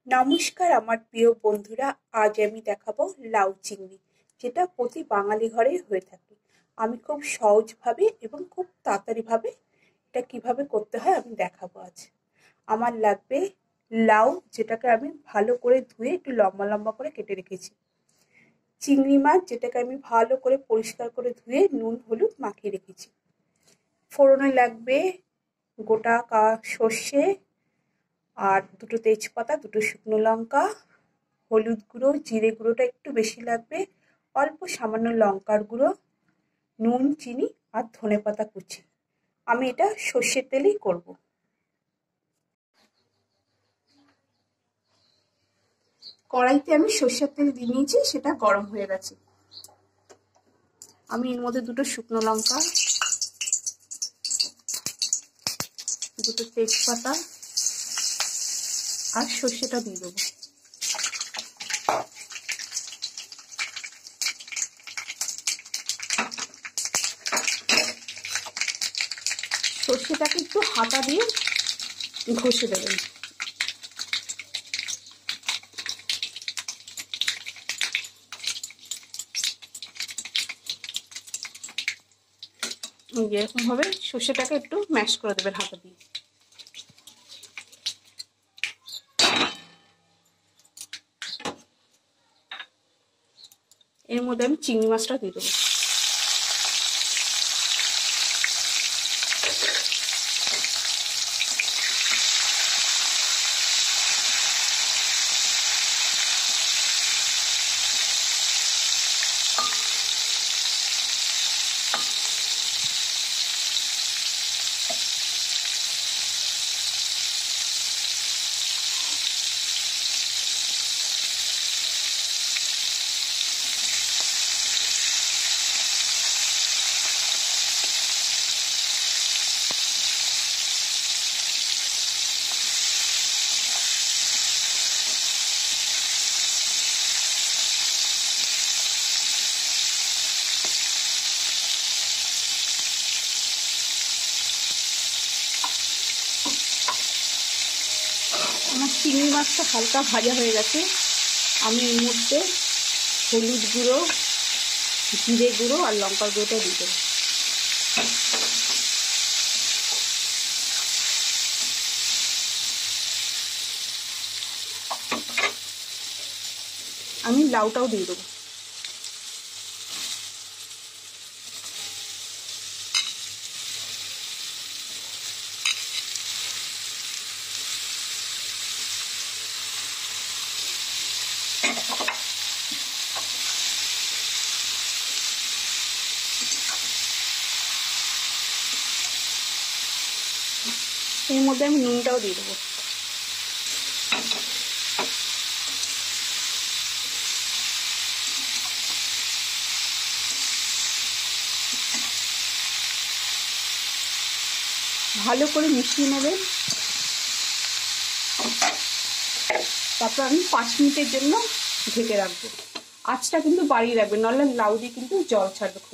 নমস্কার আমার প্রিয় বন্ধুরা, আজ আমি দেখাবো লাউ চিংড়ি, যেটা প্রতি বাঙালি ঘরেই হয়ে থাকে। আমি খুব সহজভাবে এবং খুব তাড়াতাড়িভাবে এটা কিভাবে করতে হয় আমি দেখাবো আজ। আমার লাগবে লাউ, যেটাকে আমি ভালো করে ধুয়ে একটু লম্বা লম্বা করে কেটে রেখেছি। চিংড়ি মাছ, যেটাকে আমি ভালো করে পরিষ্কার করে ধুয়ে নুন হলুদ মাখিয়ে রেখেছি। ফোড়নে লাগবে গোটা সর্ষে আর দুটো তেজপাতা, দুটো শুকনো লঙ্কা, হলুদ গুঁড়ো, জিরে গুঁড়োটা একটু বেশি লাগবে, অল্প সামান্য লঙ্কার গুঁড়ো, নুন, চিনি আর ধনেপাতা কুচি। আমি এটা সর্ষের তেলেই করব। কড়াইতে আমি সর্ষের তেল দিয়ে নিয়েছি, সেটা গরম হয়ে গেছে। আমি এর মধ্যে দুটো শুকনো লঙ্কা, দুটো তেজপাতা আর সর্ষেটা দিয়ে দেবো। সর্ষেটাকে একটু হাতা দিয়ে ঘষে দেবেন। এরকম ভাবে সর্ষেটাকে একটু ম্যাশ করে দেবেন হাতা দিয়ে। এর মধ্যে আমি চিংড়ি মাছটা দিয়ে দেবো। আমার চিংড়ি মাছটা হালকা ভাজা হয়ে গেছে। আমি এর মধ্যে হলুদ গুঁড়ো, জিরে গুঁড়ো আর লঙ্কার গুঁড়োটা দিয়ে দেবো। আমি লাউটাও দিয়ে দেবো। এর মধ্যে আমি নুনটাও দিয়ে দেবো। ভালো করে মিশিয়ে নেবেন। তারপর আমি 5 মিনিটের জন্য ঢেকে রাখবো। আঁচটা কিন্তু বাড়িয়ে রাখবেন, নাহলে লাউ দিয়ে কিন্তু জল ছাড়বে খুব।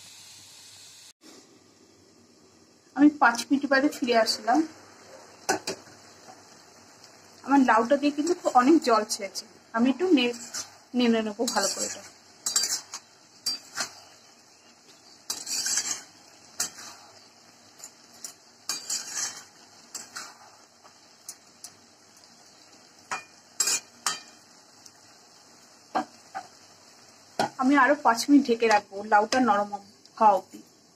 আমি 5 মিনিট বাদে ফিরে আসলাম। আমার লাউটা দিয়ে কিন্তু অনেক জল ছেড়েছে। আমি একটু নেড়ে নেবো ভালো করে এটা। আমি আরো 5 মিনিট ঢেকে রাখবো, লাউটা নরম হওয়া অব্দি।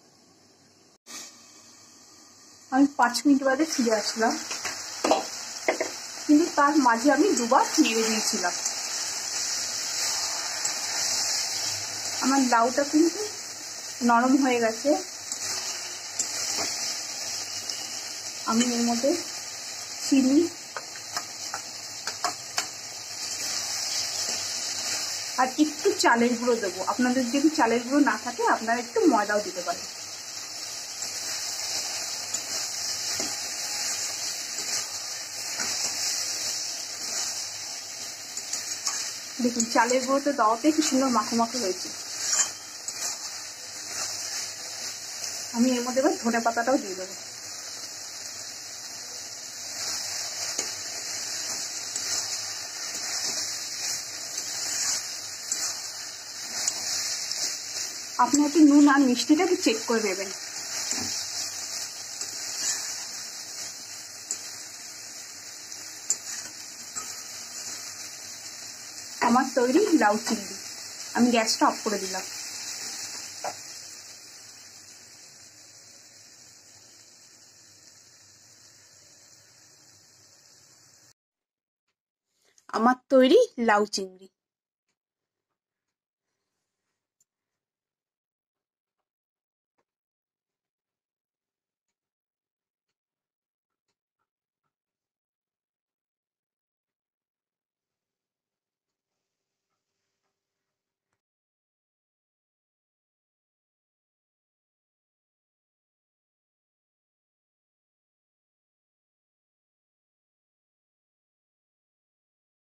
আমি 5 মিনিট বাদে ফিরে আসলাম, কিন্তু তার মাঝে আমি দুবার নেড়ে দিয়েছিলাম। আমার লাউটা কিন্তু নরম হয়ে গেছে। আমি এর মধ্যে চিনি আর একটু চালের গুঁড়ো দেবো। আপনাদের যদি চালের গুঁড়ো না থাকে আপনারা একটু ময়দাও দিতে পারেন। দেখুন চালের গুঁড়োতে দেওয়াতে কি সুন্দর মাখো মাখো হয়েছে। আমি এর মধ্যে এবার ধনে পাতাটাও দিয়ে দেবো। আপনি একটু নুন আর মিষ্টিটাকে চেক করে নেবেন। আমার তৈরি লাউ চিংড়ি। আমি গ্যাসটা অফ করে দিলাম। আমার তৈরি লাউ চিংড়ি।